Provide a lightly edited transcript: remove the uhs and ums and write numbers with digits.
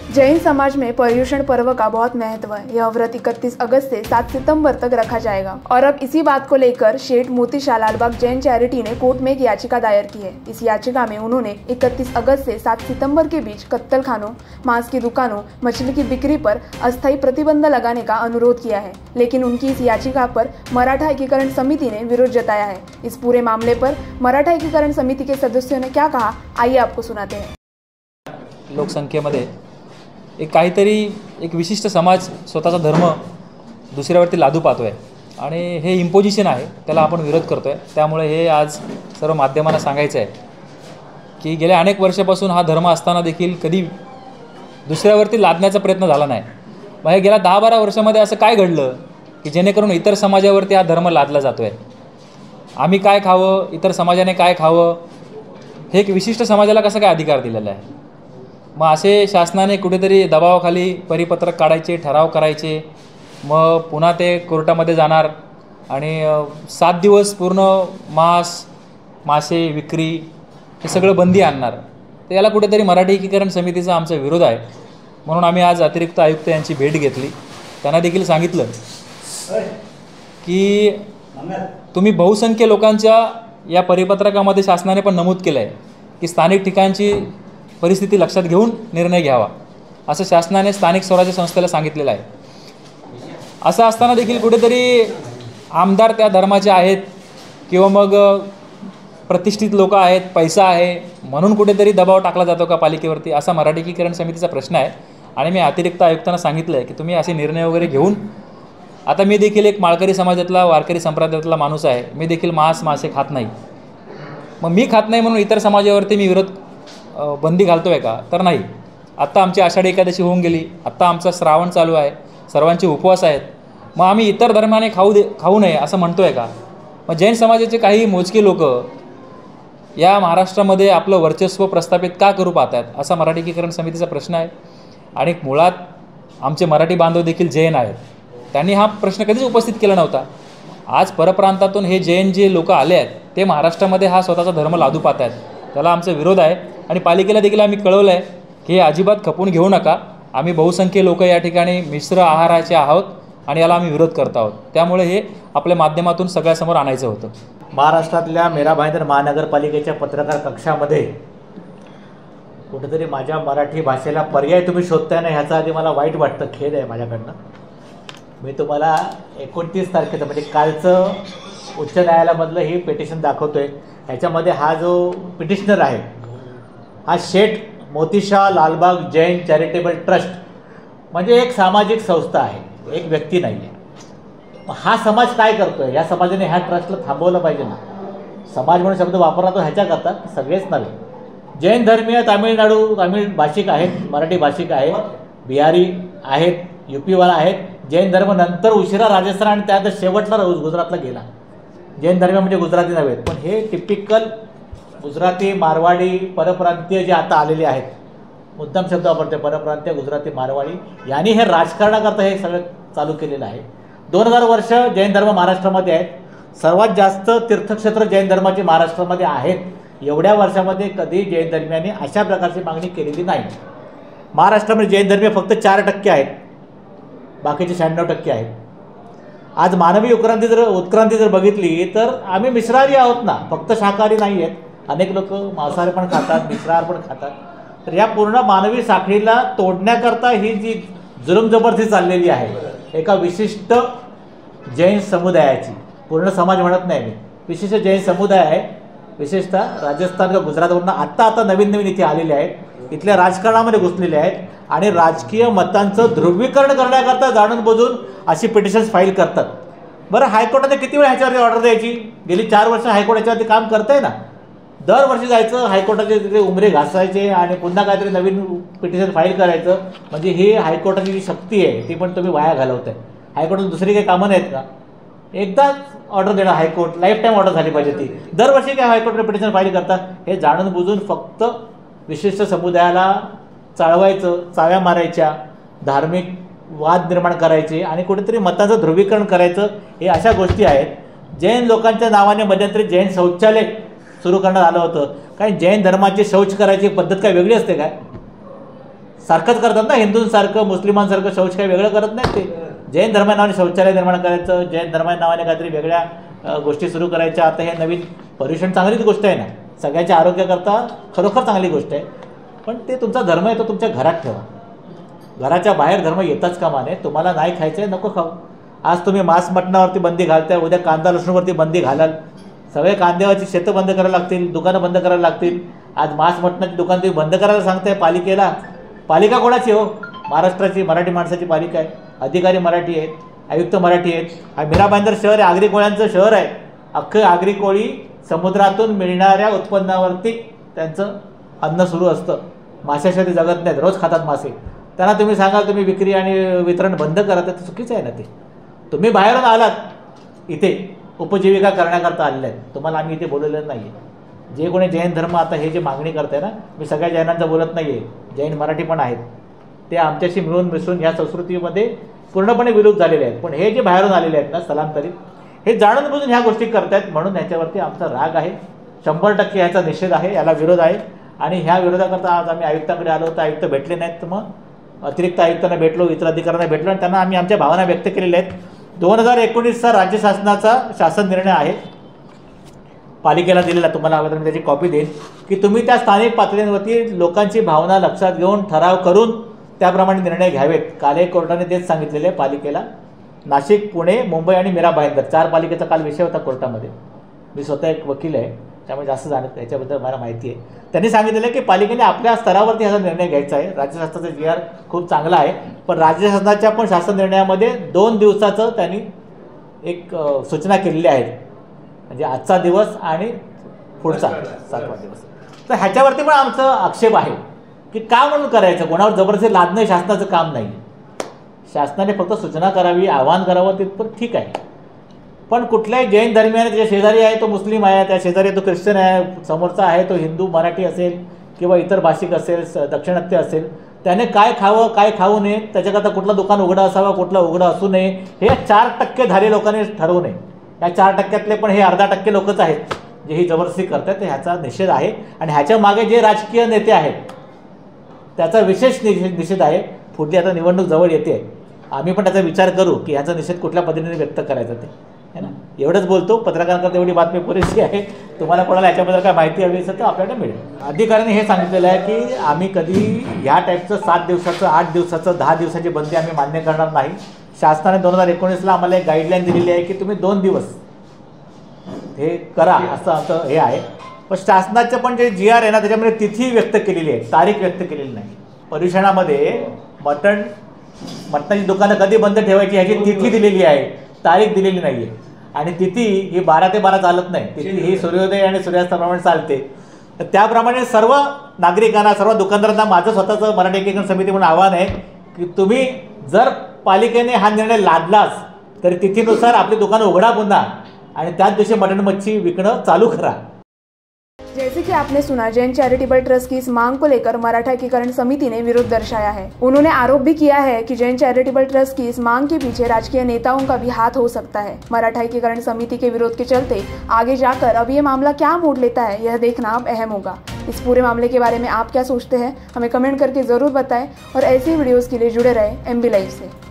जैन समाज में पर्युषण पर्व का बहुत महत्व है। यह व्रत 31 अगस्त से 7 सितंबर तक रखा जाएगा। और अब इसी बात को लेकर शेठ मोतीशाह लालबाग जैन चैरिटी ने कोर्ट में एक याचिका दायर की है। इस याचिका में उन्होंने 31 अगस्त से 7 सितंबर के बीच कत्तल खानों, मांस की दुकानों, मछली की बिक्री पर अस्थायी प्रतिबंध लगाने का अनुरोध किया है। लेकिन उनकी इस याचिका पर मराठा एकीकरण समिति ने विरोध जताया है। इस पूरे मामले पर मराठा एकीकरण समिति के सदस्यों ने क्या कहा, आइए आपको सुनाते हैं। लोकसंख्येमध्ये एक विशिष्ट समाज स्वतःचा धर्म दुसऱ्यावरती लादू पाहतोय आणि हे इम्पोजिशन आहे, त्याला आपण विरोध करतोय। त्यामुळे हे आज सर्व माध्यमांना सांगायचं आहे की गेल्या अनेक वर्षापासून हा धर्म असताना देखील कधी दुसऱ्यावरती लादण्याचा प्रयत्न झाला नाही। मग हे गेल्या 10-12 वर्षामध्ये असं काय घडलं की जेणेकरून इतर समाजावरती हा धर्म लादला जातोय। आम्ही काय खावं, इतर समाजाने काय खावं, हे एक विशिष्ट समाजाला कसा काय अधिकार दिलेला आहे। मग असे शासनाने कुठेतरी दबावाखाली परिपत्रक काढायचे, ठराव करायचे, मग पुन्हा ते कोर्टामध्ये जाणार आणि 7 दिवस पूर्ण मांस, मासे विक्री हे सगळं बंदी आणणार। तर याला कुठेतरी मराठी एकीकरण समितीचा आमचा विरोध आहे। म्हणून आम्ही आज अतिरिक्त आयुक्त यांची भेट घेतली। त्यांना देखील सांगितलं की तुम्ही बहुसंख्य लोकांच्या या परिपत्रकामध्ये शासनाने पण नमूद केलं आहे की स्थानिक ठिकाणची परिस्थिती लक्षात घेऊन निर्णय घ्यावा, असं शासनाने स्थानिक स्वराज्य संस्थेला सांगितलेलं आहे। असं असताना देखील कुठेतरी आमदार त्या धर्माचे आहेत किंवा मग प्रतिष्ठित लोक आहेत, पैसा आहे म्हणून कुठेतरी दबाव टाकला जातो का पालिकेवरती, असा मराठी एकीकरण समितीचा प्रश्न आहे। आणि मी अतिरिक्त आयुक्तांना सांगितलं आहे की तुम्ही असे निर्णय वगैरे घेऊन, आता मी देखील एक माळकरी समाजातला, वारकरी संप्रदायातला माणूस आहे, मी देखील मांस मासे खात नाही। मग मी खात नाही म्हणून इतर समाजावरती मी विरोध बंदी घालतोय का, तर नाही। आत्ता आमची आषाढी एकादशी होऊन गेली, आत्ता आमचा श्रावण चालू आहे, सर्वांचे उपवास आहेत, मग आम्ही इतर धर्माने खाऊ नये असं म्हणतोय का। मग जैन समाजाचे काही मोजके लोक या महाराष्ट्रामध्ये आपलं वर्चस्व प्रस्थापित का करू पाहतात, असा मराठी एकीकरण समितीचा प्रश्न आहे। आणि मुळात आमचे मराठी बांधव देखील जैन आहेत, त्यांनी हा प्रश्न कधीच उपस्थित केला नव्हता। आज परप्रांतातून हे जैन जे लोक आले आहेत ते महाराष्ट्रामध्ये हा स्वतःचा धर्म लादू पाहत आहेत, त्याला आमचा विरोध आहे। आणि पालिकेला देखील आम्ही कळवलं आहे की हे अजिबात खपून घेऊ नका, आम्ही बहुसंख्य लोक या ठिकाणी मिश्र आहाराचे आहोत आणि याला आम्ही विरोध करत आहोत। त्यामुळे हे आपल्या माध्यमातून सगळ्यासमोर आणायचं होतं। महाराष्ट्रातल्या मेरा भाईंदर महानगरपालिकेच्या पत्रकार कक्षामध्ये कुठेतरी माझ्या मराठी भाषेला पर्याय तुम्ही शोधताय ना, ह्याचा आधी मला वाईट वाटतं, खेद आहे माझ्याकडनं। मी तुम्हाला 29 तारखेचं म्हणजे कालचं उच्च न्यायालयामधलं ही पिटिशन दाखवतोय। ह्याच्यामध्ये हा जो पिटिशनर आहे हा शेठ मोतीशाह लालबाग जैन चॅरिटेबल ट्रस्ट म्हणजे एक सामाजिक संस्था आहे, एक व्यक्ती नाही आहे। हा समाज काय करतोय, या समाजाने ह्या ट्रस्टला थांबवलं पाहिजे ना। समाज म्हणून शब्द वापरला तो ह्याच्याकरता सगळेच नव्हे, जैन धर्मीय तमिळ भाषिक आहेत, मराठी भाषिक आहेत, बिहारी आहेत, यूपीवाला आहेत। जैन धर्म नंतर उशिरा राजस्थान आणि त्यात शेवटला गुजरातला गेला। जैन धर्म म्हणजे गुजराती नव्हे, पण हे टिपिकल गुजराती, मारवाडी, परप्रांतीय जे आता आलेले आहेत, मुद्दाम शब्द वापरते परप्रांतीय, गुजराती, मारवाडी, यांनी हे राजकारणाकरता हे सगळं चालू केलेलं आहे। 2000 वर्ष जैन धर्म महाराष्ट्रामध्ये आहेत। सर्वात जास्त तीर्थक्षेत्र जैन धर्माचे महाराष्ट्रामध्ये आहेत। एवढ्या वर्षामध्ये कधी जैन धर्मियांनी अशा प्रकारची मागणी केलेली नाही। महाराष्ट्रामध्ये जैन धर्मीय फक्त 4% आहेत, बाकीचे 96% आहेत। आज मानवी उत्क्रांती जर बघितली तर आम्ही मिश्राहारी आहोत ना, फक्त शाकाहारी नाही आहेत। अनेक लोक मांसाहार पण खातात, मिश्राहार पण खातात। तर या पूर्ण मानवी साखळीला तोडण्याकरता ही जी जुलूम जबरदस्ती चाललेली आहे एका विशिष्ट जैन समुदायाची, पूर्ण समाज म्हणत नाही मी, विशिष्ट जैन समुदाय आहे, विशेषतः राजस्थान किंवा गुजरातवरून आता नवीन इथे आलेले आहेत, इथल्या राजकारणामध्ये घुसलेले आहेत आणि राजकीय मतांचं ध्रुवीकरण करण्याकरता जाणून बुजून अशी पिटिशन्स फाईल करतात। बरं, हायकोर्टाने किती वेळा ह्याच्यावरती ऑर्डर द्यायची? गेली 4 वर्ष हायकोर्ट याच्यावरती काम करत आहे ना। दरवर्षी जायचं हायकोर्टाचे तिथे उमरे घासायचे आणि पुन्हा काहीतरी नवीन पिटिशन फाईल करायचं, म्हणजे ही हायकोर्टाची जी शक्ती आहे ती पण तुम्ही वाया घालवताय। हायकोर्टात दुसरी काही कामं नाहीत का? एकदाच ऑर्डर देणं हायकोर्ट, लाईफ टाईम ऑर्डर झाली पाहिजे ती। दरवर्षी काय हायकोर्टाने पिटिशन फाईल करतात? हे जाणून बुजून फक्त विशिष्ट समुदायाला चाळवायचं, चाव्या मारायच्या, धार्मिक वाद निर्माण करायचे आणि कुठेतरी मताचं ध्रुवीकरण करायचं, हे अशा गोष्टी आहेत। जैन लोकांच्या नावाने मध्यंतरी जैन शौचालय सुरू करण्यात आलं होतं। काही जैन धर्माची शौच करायची पद्धत काय वेगळी असते काय? सारखंच करतात ना, हिंदूंसारखं मुस्लिमांसारखं शौच काही वेगळं करत नाहीत ते. जैन धर्मा नावाने शौचालय निर्माण करायचं, जैन धर्मा नावाने काहीतरी वेगळ्या गोष्टी सुरू करायच्या. आता हे नवीन पर्युषण चांगलीच गोष्ट आहे ना, सगळ्यांच्या आरोग्याकरता खरोखर चांगली गोष्ट आहे. पण ते तुमचा धर्म आहे तो तुमच्या घरात ठेवा, घराच्या बाहेर धर्म येताच कामा नये. तुम्हाला नाही खायचं आहे नको खाऊ. आज तुम्ही मांस मटणावरती बंदी घालताय, उद्या कांदा लसूणवरती बंदी घालाल. सगळे कांद्यावरची शेतं बंद करायला लागतील, दुकानं बंद करायला लागतील. आज मांस मटणाची दुकान तुम्ही बंद करायला सांगताय पालिकेला. पालिका कोणाची हो? महाराष्ट्राची, मराठी माणसाची पालिका आहे. अधिकारी मराठी आहेत, आयुक्त मराठी आहेत. हा मीरा भाईंदर शहर आहे, आगरी कोळ्यांचं शहर आहे. अख्खं आगरी कोळी समुद्रातून मिळणाऱ्या उत्पन्नावरती त्यांचं अन्न सुरू असतं. माशाशिवाय ते जगत नाहीत, रोज खातात मासे. त्यांना तुम्ही सांगाल तुम्ही विक्री आणि वितरण बंद करा, तर चुकीचं आहे ना ते. तुम्ही बाहेरून आलात इथे उपजीविका करण्याकरता आलेले आहेत, तुम्हाला आम्ही इथे बोलवलेलं नाही आहे. जे कोणी जैन धर्म आता हे जे मागणी करताय ना, मी सगळ्या जैनांचं बोलत नाही आहे, जैन मराठी पण आहेत, ते आमच्याशी मिळून मिसळून ह्या संस्कृतीमध्ये पूर्णपणे विलुप्त झालेले आहेत. पण हे जे बाहेरून आलेले आहेत ना स्थलांतरित, हे जाणून बुजून ह्या गोष्टी करतायत. म्हणून ह्याच्यावरती आमचा राग आहे, 100% ह्याचा निषेध आहे, याला विरोध आहे. आणि ह्या विरोधाकरता आज आम्ही आयुक्तांकडे आलो तर आयुक्त भेटले नाहीत, तर मग अतिरिक्त आयुक्तांना भेटलो, इतर अधिकाऱ्यांना भेटलो आणि त्यांना आम्ही आमच्या भावना व्यक्त केलेल्या आहेत. 2019चा राज्य शासनाचा शासन निर्णय आहे पालिकेला दिलेला, तुम्हाला हवं तर मी त्याची कॉपी देईन, की तुम्ही त्या स्थानिक पातळीवरती लोकांची भावना लक्षात घेऊन ठराव करून त्याप्रमाणे निर्णय घ्यावेत. काल कोर्टाने तेच सांगितलेले आहे पालिकेला. नाशिक, पुणे, मुंबई आणि मीरा भाईंदर 4 पालिकेचा काल विषय होता कोर्टामध्ये. मी स्वतः एक वकील आहे, त्यामुळे जास्त जाणत याच्याबद्दल मला माहिती आहे. त्यांनी सांगितलेलं आहे की पालिकेने आपल्या स्तरावरती ह्याचा निर्णय घ्यायचा आहे. राज्य शासनाचा GR खूप चांगला आहे, पण राज्य शासनाच्या पण शासन निर्णयामध्ये 2 दिवसाचं त्यांनी एक सूचना केलेली आहे, म्हणजे आजचा दिवस आणि पुढचा 7वा दिवस. तर ह्याच्यावरती पण आमचं आक्षेप आहे की का म्हणून करायचं, कोणावर जबरदस्ती लादणं शासनाचं काम नाही. शासनाने फक्त सूचना करावी, आवाहन करावं, तिथपर्यंत ठीक आहे. पण कुठल्याही जैन धर्मियाने त्याच्या शेजारी आहे तो मुस्लिम आहे, त्या शेजारी तो ख्रिश्चन आहे, समोरचा आहे तो हिंदू मराठी असेल किंवा इतर भाषिक असेल, दक्षिणात्य असेल, त्याने काय खावं काय खाऊ नये, त्याच्याकरता कुठलं दुकान उघडं असावं कुठलं उघडं असू नये, हे 4% धारी लोकांनी ठरवू नये. या 4%तले पण हे 0.5% लोकच आहेत जे ही जबरदस्ती करतात. ह्याचा निषेध आहे आणि ह्याच्या मागे जे राजकीय नेते आहेत त्याचा विशेष निषेध आहे. पुढली आता निवडणूक जवळ येते, आम्ही पण त्याचा विचार करू की ह्याचा निषेध कुठल्या पद्धतीने व्यक्त करायचा ते, है ना. एवढंच बोलतो, पत्रकारांकरता एवढी बातमी पुरेशी आहे. तुम्हाला कोणाला याच्याबद्दल काय माहिती हवी असेल तर आपल्याकडे मिळेल. अधिकाऱ्यांनी हे सांगितलेलं आहे की आम्ही कधी ह्या टाईपचं 7 दिवसाचं 8 दिवसाचं 10 दिवसाची बंदी आम्ही मान्य करणार नाही. शासनाने 2019ला आम्हाला एक गाईडलाईन दिलेली आहे की तुम्ही 2 दिवस हे करा, असं आमचं हे आहे. पण शासनाचं पण जे GR आहे ना त्याच्यामध्ये तिथी व्यक्त केलेली आहे, तारीख व्यक्त केलेली नाही. पर्युषणामध्ये मटणाची दुकानं कधी बंद ठेवायची ह्याची तिथी दिलेली आहे, तारीख दिलेली नाही आहे. आणि तिथी ही 12 ते 12 चालत नाही, तिथी ही सूर्योदय आणि सूर्यास्ताप्रमाणे चालते. तर त्याप्रमाणे सर्व नागरिकांना, सर्व दुकानदारांना माझं स्वतःचं मराठी एकीकरण समिती म्हणून आव्हान आहे की तुम्ही जर पालिकेने हा निर्णय लादलाच तर तिथीनुसार आपली दुकानं उघडा पुन्हा आणि त्याच दिवशी मटण मच्छी विकणं चालू करा. जैसे कि आपने सुना, जैन चैरिटेबल ट्रस्ट की इस मांग को लेकर मराठा एकीकरण समिति ने विरोध दर्शाया है। उन्होंने आरोप भी किया है कि जैन चैरिटेबल ट्रस्ट की इस मांग के पीछे राजकीय नेताओं का भी हाथ हो सकता है। मराठा एकीकरण समिति के विरोध के चलते आगे जाकर अब ये मामला क्या मोड़ लेता है, यह देखना अब अहम होगा। इस पूरे मामले के बारे में आप क्या सोचते हैं, हमें कमेंट करके जरूर बताएं और ऐसी वीडियोस के लिए जुड़े रहे MB लाइव से।